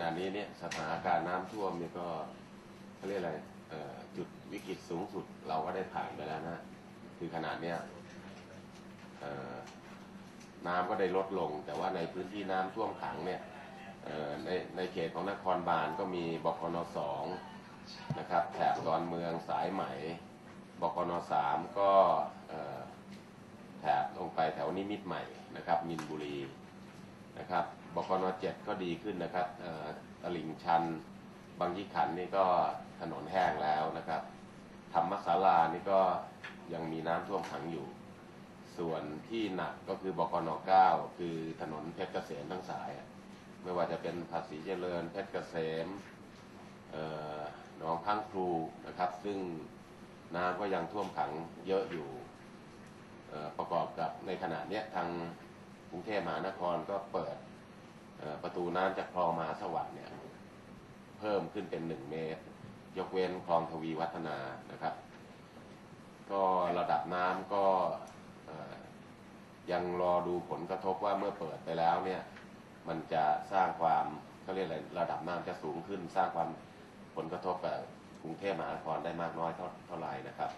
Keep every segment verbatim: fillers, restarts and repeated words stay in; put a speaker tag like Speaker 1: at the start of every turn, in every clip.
Speaker 1: ณะนี้เนี่ยสถานการณ์น้ำท่วมนี่ก็เขาเรียกอะไรจุดวิกฤตสูงสุดเราก็ได้ผ่านไปแล้วนะคือขนาดเนี้ยน้ำก็ได้ลดลงแต่ว่าในพื้นที่น้ำท่วมขังเนี่ยในในเขตของนครบาลก็มีบกน.สองนะครับแถบดอนเมืองสายไหมบกน.สามก็แถบลงไปแถวนิมิตรใหม่นะครับมินบุรีนะครับบกน.เจ็ดก็ดีขึ้นนะครับตลิ่งชันบางยี่ขันนี่ก็ถนนแห้งแล้วนะครับธรรมศาลานี่ก็ยังมีน้ำท่วมขังอยู่ส่วนที่หนักก็คือบกน.เก้าคือถนนเพชรเกษมทั้งสายไม่ว่าจะเป็นภาษีเจริญเพชรเกษมหนองข้างครูนะครับซึ่งน้ำก็ยังท่วมขังเยอะอยู่ประกอบกับในขณะนี้ทางกรุงเทพมหานครก็เปิดประตูน้ำจากคลองมหาสวัสดิ์เนี่ยเพิ่มขึ้นเป็นหนึ่งเมตรยกเว้นคลองทวีวัฒนานะครับก็ระดับน้ำก็ยังรอดูผลกระทบว่าเมื่อเปิดไปแล้วเนี่ยมันจะสร้างความเขาเรียกอะไรระดับน้ำจะสูงขึ้นสร้างความผลกระทบกับกรุงเทพมหานครได้มากน้อยเท่าเท่าไหร่นะครับ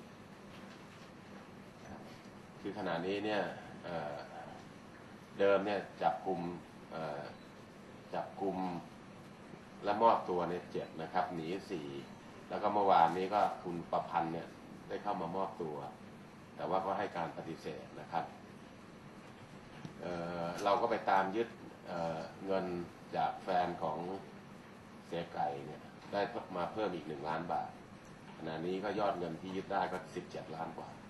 Speaker 1: คือขณะนี้เนี่ยเดิมเนี่ยจับกลุ่มจับกลุ่มและมอบตัวในเจ็ดนะครับหนีสี่แล้วก็เมื่อวานนี้ก็คุณประพันธ์เนี่ยได้เข้ามามอบตัวแต่ว่าก็ให้การปฏิเสธนะครับ เ, เราก็ไปตามยึด เ, เงินจากแฟนของเสียไก่เนี่ยได้มาเพิ่มอีกหนึ่งล้านบาทขณะนี้ก็ยอดเงินที่ยึดได้ก็สิบเจ็ดล้านกว่า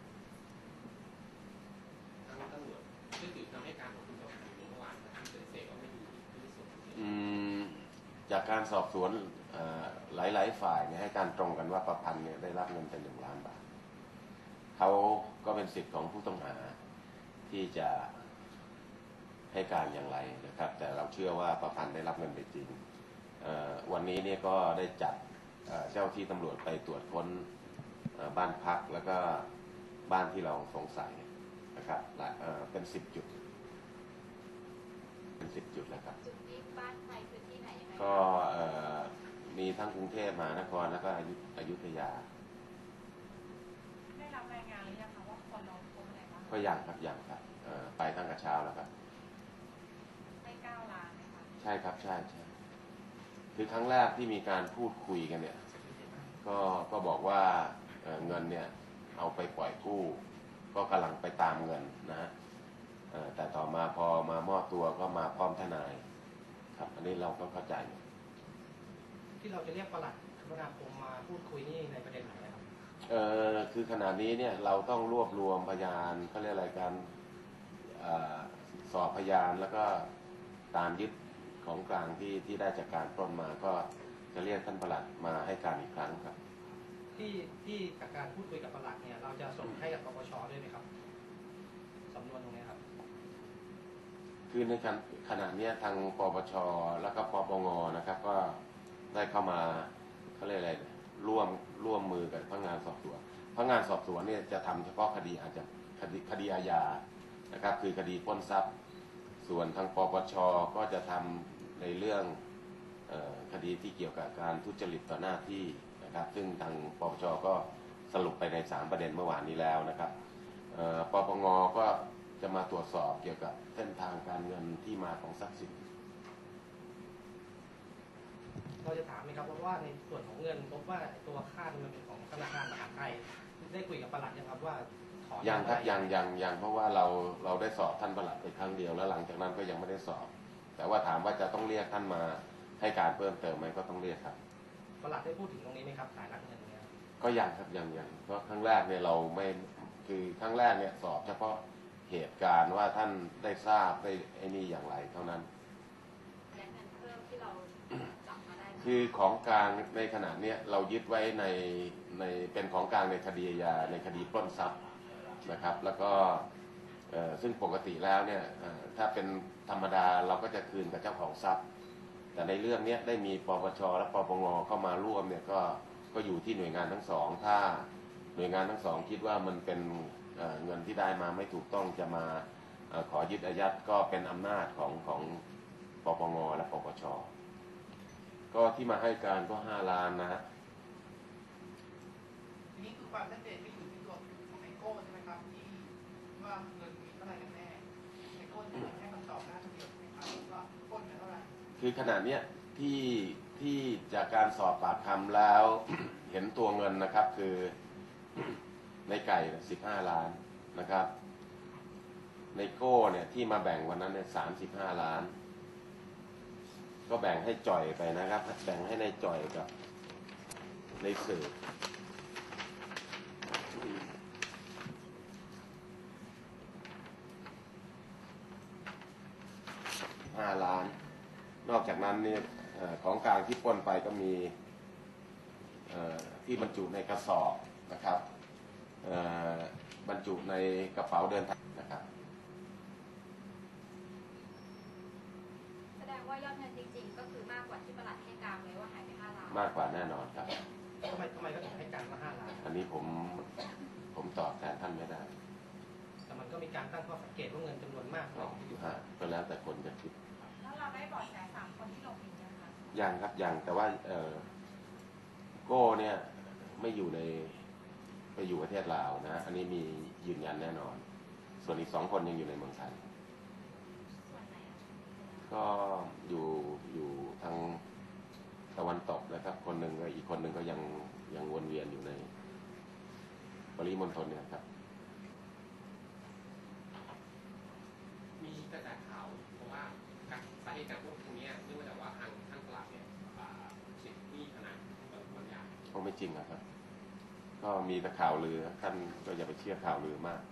Speaker 2: ทางตำรวจได้ถือคำให้การของคุณประพันธ์เมื่อวานนะครับปฏิเสธว่าไม่มีที่สุด
Speaker 1: จากการสอบสวนหลายๆฝ่ายเนี่ยให้การตรงกันว่าประพันธ์เนี่ยได้รับเงินเป็นหนึ่งล้านบาทเขาก็เป็นสิทธิ์ของผู้ต้องหาที่จะให้การอย่างไรนะครับแต่เราเชื่อว่าประพันธ์ได้รับเงินไปจริงวันนี้เนี่ยก็ได้จัดเจ้าที่ตำรวจไปตรวจค้นบ้านพักแล้วก็บ้านที่เราสงสัยนะครับเป็นสิบจุดเป็นสิบจุดแล้วครับ
Speaker 3: จุดนี้บ้านใครคือที่ไหนยังไง
Speaker 1: ก็มีทั้งกรุงเทพมหานครแล้วก็อยุธยา
Speaker 3: ได้รับรายงานหรือยังคะว่าคนเราพบอะไรบ้าง
Speaker 1: ก็ยังครับยังครับไปตั้งแต่เช้าแล้วครับ
Speaker 3: ให้เก้าล้านไหมคะ
Speaker 1: ใช่ครับใช่ใช่คือครั้งแรกที่มีการพูดคุยกันเนี่ยก็ก็บอกว่าเงินเนี่ยเอาไปปล่อยกู้ก็กำลังไปตามเงินนะแต่ต่อมาพอมามอบตัวก็มาพร้อมทนายครับอันนี้เราก็เข้าใจ
Speaker 4: ที่เราจะเรียกปลัดคมนาคมมาพูดคุยนี่ในประเด็นไหนครับ
Speaker 1: เออคือขณะนี้เนี่ยเราต้องรวบรวมพยานเขาเรียกอะไรการสอบพยานแล้วก็ตามยึดของกลางที่ที่ได้จากการปล้นมาก็จะเรียกท่านปลัดมาให้การอีกครั้งครับ
Speaker 4: ที่ที่จากการพูดคุยกับปลัดเนี่ยเราจะส่งให้กับปปช.ด้วยไหมครับสำนวนตรงนี้ครับ
Speaker 1: คือในขณะนี้ทางปปช.แล้วก็ปปง.นะครับก็ได้เข้ามาเขาเรียกอะไรร่วมร่วมมือกับพนักงานสอบสวนพนักงานสอบสวนเนี่ยจะทำเฉพาะคดีอาจจะคดีคดีอาญานะครับคือคดีปล้นทรัพย์ส่วนทางปปช.ก็จะทำในเรื่องเอ่อคดีที่เกี่ยวกับการทุจริตต่อหน้าที่นะครับซึ่งทางปปช.ก็สรุปไปในสามประเด็นเมื่อวานนี้แล้วนะครับเอ่อปปง.ก็จะมาตรวจสอบเกี่ยวกับเส้นทางการเงินที่มาของทรัพย์สิน
Speaker 4: เราจะถามไหมครับว่าในส่วนของเงินพบว่าตัวค่าเงินของธนาคารมหาไทยได้คุยกับปลัดยังครับว่าถอน
Speaker 1: ยังครับยังยังยังเพราะว่าเราเราได้สอบท่านปลัดไปครั้งเดียวแล้วหลังจากนั้นก็ยังไม่ได้สอบแต่ว่าถามว่าจะต้องเรียกท่านมาให้การเพิ่มเติมไหมก็ต้องเรียกครับ
Speaker 4: ปลัดได้พูดถึงตรงนี้ไหมครับสายรับเงินเนี่ย
Speaker 1: ก็ยังครับยังยังเพราะครั้งแรกเนี่ยเราไม่คือครั้งแรกเนี่ยสอบเฉพาะเหตุการณ์ว่าท่านได้ทราบได้ไอ้นี่อย่างไรเท่านั้น
Speaker 3: และเงินเพิ่มที่เราจับมาได้
Speaker 1: คือของกลางในขณะนี้เรายึดไว้ในในเป็นของกลางในคดีอาญาในคดีปล้นทรัพย์นะครับแล้วก็ซึ่งปกติแล้วเนี่ยถ้าเป็นธรรมดาเราก็จะคืนกับเจ้าของทรัพย์แต่ในเรื่องนี้ได้มีปปช.และปปง.เข้ามาร่วมเนี่ยก็ก็อยู่ที่หน่วยงานทั้งสองถ้าหน่วยงานทั้งสองคิดว่ามันเป็นเงินที่ได้มาไม่ถูกต้องจะมาขอยึดอายัดก็เป็นอำนาจของของปปง.และปปช. ก็ที่มาให้การก็ห้าล้านนะฮะ
Speaker 5: ทีนี้คือความชัดเจนไม่อยู่ที่ตัวของไอโก้ใช่ไหมครับที่ว่าเงินมีเท่าไหร่กันแน่ไอโก้จะให้คำตอบหน้าคนเดียวใช่ไหมครับว่าโอนไปเท่าไหร่
Speaker 1: คือขณะเนี้ยที่ที่จากการสอบปากคำแล้ว เห็นตัวเงินนะครับคือ ในไก่สิบห้าล้านนะครับ ในโก้เนี่ยที่มาแบ่งวันนั้นเนี่ยสามสิบห้าล้าน ก็แบ่งให้จ่อยไปนะครับ แบ่งให้ในจ่อยกับในสืบห้าล้าน นอกจากนั้นเนี่ยเอ่อของกลางที่ปล้นไปก็มีเอ่อที่บรรจุในกระสอบนะครับเอ่อบรรจุในกระเป๋าเดินทางนะครับ
Speaker 6: แสดงว่ายอดเงินจริงๆ ก็คือมากกว่าที่ประหลัดให้การไว้ว่าหายไปห้าล้าน
Speaker 1: มากกว่าแน่นอนครับ
Speaker 4: ทำไมทำไมก็ถึงให้การว่าห้าล้าน
Speaker 1: อันนี้ผมผมตอบแทนท่านไม่ได้
Speaker 4: แต่มันก็มีการตั้งข้อสังเกตว่าเงินจำนวนมาก
Speaker 1: ก็อยู่ฮะก็แล้วแต่คนจะคิด
Speaker 3: แล้วเราได้เบาะแสสามคนที่หลบหนีนะคะ
Speaker 1: ยังครับยังแต่ว่าเออโก้เนี่ยไม่อยู่ในไปอยู่ประเทศลาวนะ อันนี้มียืนยันแน่นอน ส่วนอีกสองคนยังอยู่ในเมืองไทย
Speaker 6: ส่วนไหนอะ
Speaker 1: ก็อยู่อยู่ทางตะวันตกนะครับ คนหนึ่งก็อีกคนหนึ่งก็ยังยังวนเวียนอยู่ในปริมณฑลเนี่ยครับ
Speaker 2: มีกระแสข่าวเพราะว่าการสาเหตุการพวกตรงนี้เนื่องมาจากว่าทางทางตลาดเนี่ยอ่าติดหนี้ขนาดบางอย่าง
Speaker 1: คงไม่จริงอะครับ ก็มีแต่ข่าวลือท่านก็อย่าไปเชื่อข่าวลือมาก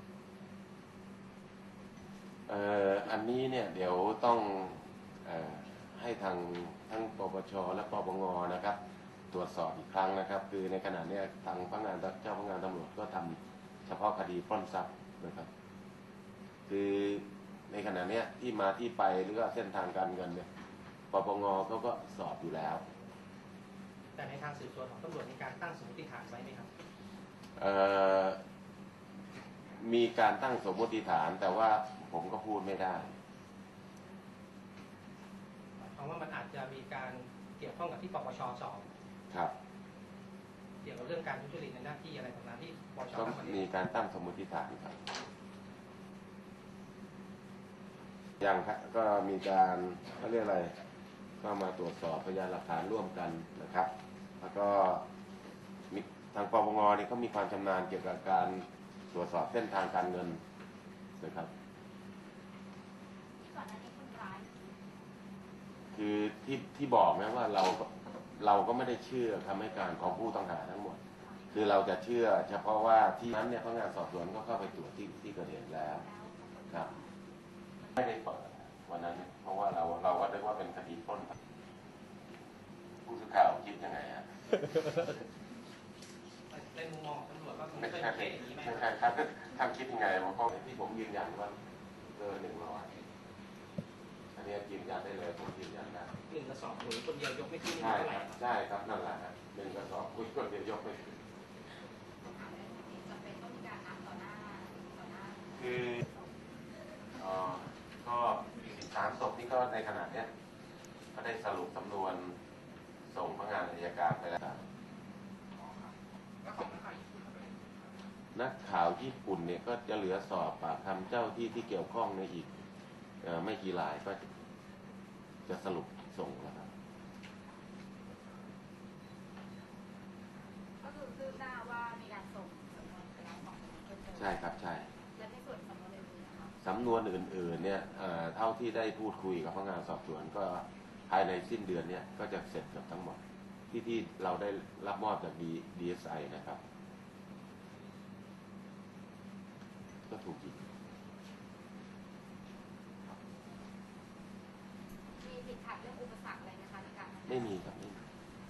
Speaker 1: เอ่ออันนี้เนี่ยเดี๋ยวต้องเอ่อให้ทางทั้งปปชและปปงนะครับ ตรวจสอบอีกครั้งนะครับ คือในขณะเนี้ยทางพนักงานเจ้าพนักงานตำรวจก็ทำเฉพาะคดีปล้นทรัพย์นะครับ คือในขณะเนี้ยที่มาที่ไปหรือว่าเส้นทางการเงินเนี่ยปปงเขาก็สอบอยู่แล้ว
Speaker 4: แต่ในทางสืบสวนของตำรวจมีการตั้งสมมติฐานไว้ไหมครับ
Speaker 1: เอ่อมีการตั้งสมมติฐานแต่ว่าผมก็พูดไม่ได้
Speaker 4: เพราะว่ามันอาจจะมีการเกี่ยวข้องกับที่ปปชสอบ
Speaker 1: ครับ
Speaker 4: เกี่ยวกับเรื่องการทุจริตในหน้าที่อะไรต่างๆที่ปปช
Speaker 1: ก็
Speaker 4: ตั้งประเด็น
Speaker 1: มีการตั้งสมมติฐานครับยังครับก็มีการเขาเรียกอะไรก็มาตรวจสอบพยานหลักฐานร่วมกันนะครับ แล้วก็มีทางปปงเนี่ยเขามีความชำนาญเกี่ยวกับการตรวจสอบเส้นทางการเงินนะครับ
Speaker 6: ก่อนหน้านี้คนร้าย
Speaker 1: คือที่ที่บอกนะว่าเราก็เราก็ไม่ได้เชื่อคำให้การของผู้ต้องหาทั้งหมด คือเราจะเชื่อเฉพาะว่าที่นั้นเนี่ยพนักงานสอบสวนก็เข้าไปตรวจที่ที่เกิดเหตุแล้ว
Speaker 6: แล้วปรากฏ
Speaker 1: ครับ ไม่ได้เปิดวันนั้น เพราะว่าเราเราก็นึกว่าเป็นคดีปล้นผู้สื่อข่าวคิดยังไงฮะ
Speaker 4: ในมุมมองของตำรวจว่ามัน
Speaker 1: ไม่
Speaker 4: เคย
Speaker 1: ใช่
Speaker 4: มีเคสอย่างนี้ไหม
Speaker 1: ไม่ใช่ครับท่านคิดยังไงเพราะที่ผมยืนยันว่าเกินหนึ่งร้อยอันนี้ยืนยันได้เลยผมยืนยันได้
Speaker 4: หนึ่งกระสอบปุ๋ยคนเดียวยกไม่ขึ้นนี่
Speaker 1: ใช่
Speaker 4: เท่าไห
Speaker 1: ค
Speaker 4: ร่
Speaker 1: รับใช่ครับนั่นแหละฮะหนึ่งกระสอบคุยคนเดียวยกไปถึง
Speaker 6: จำเป็นต้องมีการนัดต่อหน้าต่อหน้า
Speaker 1: คือเอ่อก็สิบสามศพนี่ก็ในขณะเนี้ยก็ได้สรุปสำนวนส่งพนักงานอัยการไปแล้ว
Speaker 5: แล้วของนักข่าวญี่ปุ่นเขาไป
Speaker 1: นักข่าวญี่ปุ่นเนี่ยก็จะเหลือสอบปากคำเจ้าที่ที่เกี่ยวข้องในอีกเออไม่กี่รายก็จะสรุปส่งแล้วครับ
Speaker 6: ก็คือคืบหน้าว่ามีการส่งสำนวนไปแล้วสองสำนวนเพิ่มเติม
Speaker 1: ใช่ครับใช่
Speaker 6: และในส่วนสำนวนอื่นๆนะคะ
Speaker 1: สำนวนอื่นๆเนี่ยเอ่อเท่าที่ได้พูดคุยกับพนักงานสอบสวนก็ภายในสิ้นเดือนเนี่ยก็จะเสร็จเกือบทั้งหมด ที่ที่เราได้รับมอบจาก ดี เอส ไอ นะครับ ก็ถูกยิง
Speaker 6: มีติดขัดเรื่องอุปสรรคอะไรนะคะในการทำงาน
Speaker 1: ไม่มีครับไม่มี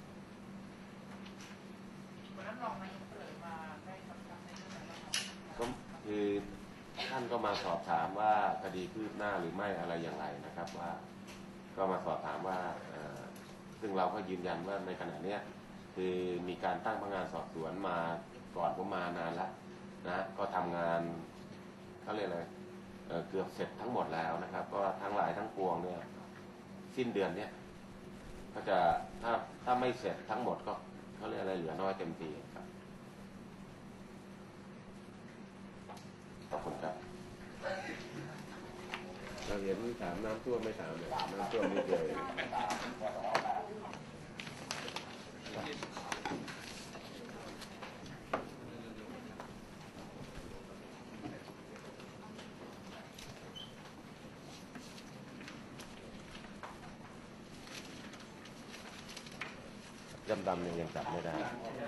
Speaker 5: วันนั้นรองนายกเสนอมาได้กำชับในเรื่องอะไรบ้างครับ
Speaker 1: ก็คือท่านก็มาสอบถามว่าคดีคืบหน้าหรือไม่อะไรอย่างไรนะครับว่าก็มาสอบถามว่าเอ่อซึ่งเราก็ยืนยันว่าในขณะเนี้ยคือมีการตั้งพนักงานสอบสวนมาก่อนผมมานานแล้วนะก็ทำงานเขาเรียกอะไรเอ่อเกือบเสร็จทั้งหมดแล้วนะครับ ก็ทั้งหลายทั้งปวงเนี่ยสิ้นเดือนเนี้ยพก็จะถ้าถ้าไม่เสร็จทั้งหมดก็เขาเรียกอะไรเหลือน้อยเต็มทีครับขอบคุณครับเราเห็นถามน้ำท่วมไม่ถามเลยน้ำท่วมนี่เลย ย่ำดำเนี่ยยังจับไม่ได้